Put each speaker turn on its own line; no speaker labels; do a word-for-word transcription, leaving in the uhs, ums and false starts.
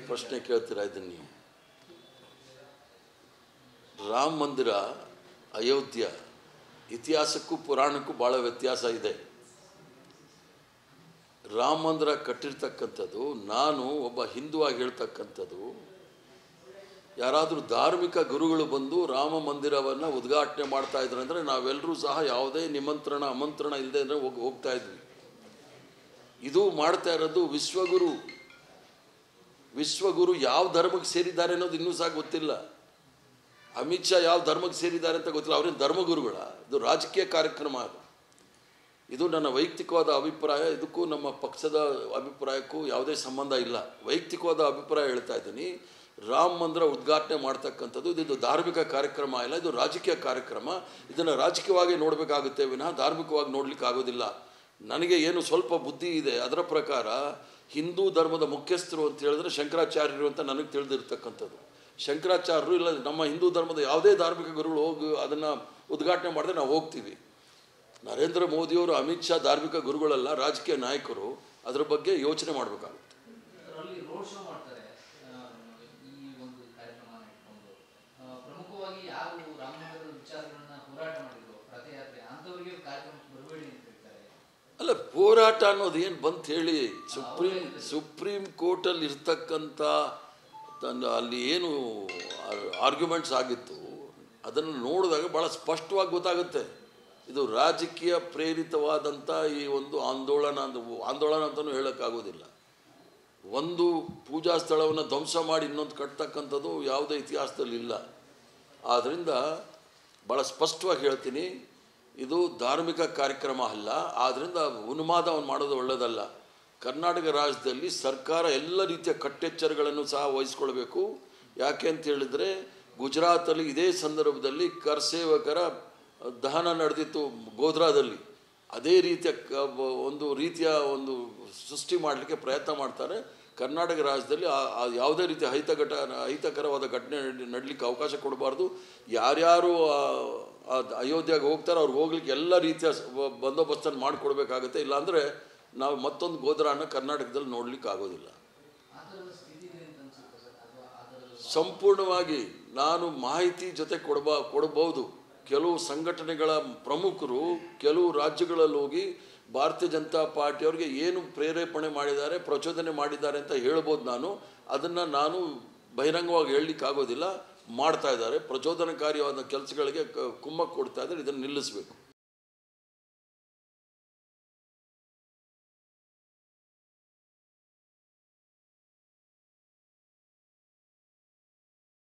ಪ್ರಶ್ನೆ ಕೇಳ್ತೀರಾ ಇದನ್ನು ನೀವು? ರಾಮ ಮಂದಿರ ಅಯೋಧ್ಯ ಇತಿಹಾಸಕ್ಕೂ ಪುರಾಣಕ್ಕೂ ಭಾಳ ವ್ಯತ್ಯಾಸ ಇದೆ. ರಾಮ ಮಂದಿರ ಕಟ್ಟಿರ್ತಕ್ಕಂಥದ್ದು, ನಾನು ಒಬ್ಬ ಹಿಂದುವಾಗಿ ಹೇಳ್ತಕ್ಕಂಥದ್ದು, ಯಾರಾದರೂ ಧಾರ್ಮಿಕ ಗುರುಗಳು ಬಂದು ರಾಮ ಮಂದಿರವನ್ನು ಉದ್ಘಾಟನೆ ಮಾಡ್ತಾ ಇದ್ರು ಅಂದರೆ ನಾವೆಲ್ಲರೂ ಸಹ ಯಾವುದೇ ನಿಮಂತ್ರಣ ಆಮಂತ್ರಣ ಇಲ್ಲದೆ ಅಂದರೆ ಹೋಗಿ ಹೋಗ್ತಾ ಇದ್ವಿ. ಇದು ಮಾಡ್ತಾ ಇರೋದು ವಿಶ್ವಗುರು. ವಿಶ್ವಗುರು ಯಾವ ಧರ್ಮಕ್ಕೆ ಸೇರಿದ್ದಾರೆ ಅನ್ನೋದು ಇನ್ನೂ ಸಹ ಗೊತ್ತಿಲ್ಲ. ಅಮಿತ್ ಶಾ ಯಾವ ಧರ್ಮಕ್ಕೆ ಸೇರಿದ್ದಾರೆ ಅಂತ ಗೊತ್ತಿಲ್ಲ. ಅವ್ರೇನು ಧರ್ಮಗುರುಗಳ? ಇದು ರಾಜಕೀಯ ಕಾರ್ಯಕ್ರಮ. ಅದು ಇದು ನನ್ನ ವೈಯಕ್ತಿಕವಾದ ಅಭಿಪ್ರಾಯ. ಇದಕ್ಕೂ ನಮ್ಮ ಪಕ್ಷದ ಅಭಿಪ್ರಾಯಕ್ಕೂ ಯಾವುದೇ ಸಂಬಂಧ ಇಲ್ಲ. ವೈಯಕ್ತಿಕವಾದ ಅಭಿಪ್ರಾಯ ಹೇಳ್ತಾ ಇದ್ದೀನಿ. ರಾಮ ಮಂದಿರ ಉದ್ಘಾಟನೆ ಮಾಡ್ತಕ್ಕಂಥದ್ದು ಇದು ಧಾರ್ಮಿಕ ಕಾರ್ಯಕ್ರಮ ಇಲ್ಲ, ಇದು ರಾಜಕೀಯ ಕಾರ್ಯಕ್ರಮ. ಇದನ್ನು ರಾಜಕೀಯವಾಗಿ ನೋಡಬೇಕಾಗುತ್ತೆ ವಿನಃ ಧಾರ್ಮಿಕವಾಗಿ ನೋಡಲಿಕ್ಕೆ ಆಗೋದಿಲ್ಲ. ನನಗೆ ಏನು ಸ್ವಲ್ಪ ಬುದ್ಧಿ ಇದೆ ಅದರ ಪ್ರಕಾರ ಹಿಂದೂ ಧರ್ಮದ ಮುಖ್ಯಸ್ಥರು ಅಂತ ಹೇಳಿದ್ರೆ ಶಂಕರಾಚಾರ್ಯರು ಅಂತ ನನಗೆ ತಿಳಿದಿರ್ತಕ್ಕಂಥದ್ದು. ಶಂಕರಾಚಾರ್ಯರು ಇಲ್ಲ ನಮ್ಮ ಹಿಂದೂ ಧರ್ಮದ ಯಾವುದೇ ಧಾರ್ಮಿಕ ಗುರುಗಳು ಹೋಗಿ ಅದನ್ನು ಉದ್ಘಾಟನೆ ಮಾಡಿದ್ರೆ ನಾವು ಹೋಗ್ತೀವಿ. ನರೇಂದ್ರ ಮೋದಿಯವರು, ಅಮಿತ್ ಶಾ ಧಾರ್ಮಿಕ ಗುರುಗಳಲ್ಲ, ರಾಜಕೀಯ ನಾಯಕರು. ಅದರ ಬಗ್ಗೆ ಯೋಚನೆ ಮಾಡಬೇಕಾಗುತ್ತೆ. ಅಲ್ಲ, ಹೋರಾಟ ಅನ್ನೋದು ಏನು ಬಂತ ಹೇಳಿ, ಸುಪ್ರೀಂ ಸುಪ್ರೀಂ ಕೋರ್ಟಲ್ಲಿ ಇರ್ತಕ್ಕಂಥ ಅಲ್ಲಿ ಏನು ಆರ್ಗ್ಯುಮೆಂಟ್ಸ್ ಆಗಿತ್ತು ಅದನ್ನು ನೋಡಿದಾಗ ಭಾಳ ಸ್ಪಷ್ಟವಾಗಿ ಗೊತ್ತಾಗುತ್ತೆ. ಇದು ರಾಜಕೀಯ ಪ್ರೇರಿತವಾದಂಥ ಈ ಒಂದು ಆಂದೋಲನ ಅಂತ ಆಂದೋಲನ ಅಂತಲೂ ಹೇಳೋಕ್ಕಾಗೋದಿಲ್ಲ. ಒಂದು ಪೂಜಾ ಸ್ಥಳವನ್ನು ಧ್ವಂಸ ಮಾಡಿ ಇನ್ನೊಂದು ಕಟ್ತಕ್ಕಂಥದ್ದು ಯಾವುದೇ ಇತಿಹಾಸದಲ್ಲಿ ಇಲ್ಲ. ಆದ್ದರಿಂದ ಭಾಳ ಸ್ಪಷ್ಟವಾಗಿ ಹೇಳ್ತೀನಿ, ಇದು ಧಾರ್ಮಿಕ ಕಾರ್ಯಕ್ರಮ ಅಲ್ಲ. ಆದ್ದರಿಂದ ಉನ್ಮಾದವನ್ನು ಮಾಡೋದು ಒಳ್ಳೆಯದಲ್ಲ. ಕರ್ನಾಟಕ ರಾಜ್ಯದಲ್ಲಿ ಸರ್ಕಾರ ಎಲ್ಲ ರೀತಿಯ ಕಟ್ಟೆಚ್ಚರಗಳನ್ನು ಸಹ ವಹಿಸ್ಕೊಳ್ಬೇಕು. ಯಾಕೆ ಅಂತ ಹೇಳಿದರೆ ಗುಜರಾತಲ್ಲಿ ಇದೇ ಸಂದರ್ಭದಲ್ಲಿ ಕರ್ಸೇವಕರ ದಹನ ನಡೆದಿತ್ತು ಗೋಧ್ರಾದಲ್ಲಿ. ಅದೇ ರೀತಿಯ ಒಂದು ರೀತಿಯ ಒಂದು ಸೃಷ್ಟಿ ಮಾಡಲಿಕ್ಕೆ ಪ್ರಯತ್ನ ಮಾಡ್ತಾರೆ. ಕರ್ನಾಟಕ ರಾಜ್ಯದಲ್ಲಿ ಯಾವುದೇ ರೀತಿಯ ಅಹಿತಘಟ ಅಹಿತಕರವಾದ ಘಟನೆ ನಡಲಿಕ್ಕೆ ಅವಕಾಶ ಕೊಡಬಾರ್ದು. ಯಾರ್ಯಾರು ಅಯೋಧ್ಯೆಗೆ ಹೋಗ್ತಾರೆ ಅವ್ರು ಹೋಗ್ಲಿಕ್ಕೆ ಎಲ್ಲ ರೀತಿಯ ಬಂದೋಬಸ್ತನ್ನು ಮಾಡಿಕೊಡ್ಬೇಕಾಗತ್ತೆ. ಇಲ್ಲಾಂದರೆ ನಾವು ಮತ್ತೊಂದು ಗೋಧ್ರಾನ ಕರ್ನಾಟಕದಲ್ಲಿ ನೋಡ್ಲಿಕ್ಕೆ ಆಗೋದಿಲ್ಲ. ಸಂಪೂರ್ಣವಾಗಿ ನಾನು ಮಾಹಿತಿ ಜೊತೆ ಕೊಡಬಾ ಕೊಡಬಹುದು ಕೆಲವು ಸಂಘಟನೆಗಳ ಪ್ರಮುಖರು ಕೆಲವು ರಾಜ್ಯಗಳಲ್ಲಿ ಹೋಗಿ ಭಾರತೀಯ ಜನತಾ ಪಾರ್ಟಿಯವ್ರಿಗೆ ಏನು ಪ್ರೇರೇಪಣೆ ಮಾಡಿದ್ದಾರೆ, ಪ್ರಚೋದನೆ ಮಾಡಿದ್ದಾರೆ ಅಂತ ಹೇಳ್ಬೋದು. ನಾನು ಅದನ್ನು ನಾನು ಬಹಿರಂಗವಾಗಿ ಹೇಳಲಿಕ್ಕೆ ಆಗೋದಿಲ್ಲ. ಮಾಡ್ತಾ ಇದ್ದಾರೆ ಪ್ರಚೋದನಕಾರಿಯಾದ ಕೆಲಸಗಳಿಗೆ ಕುಮ್ಮಕ್ಕು ಕೊಡ್ತಾ ಇದ್ದಾರೆ. ಇದನ್ನು ನಿಲ್ಲಿಸಬೇಕು.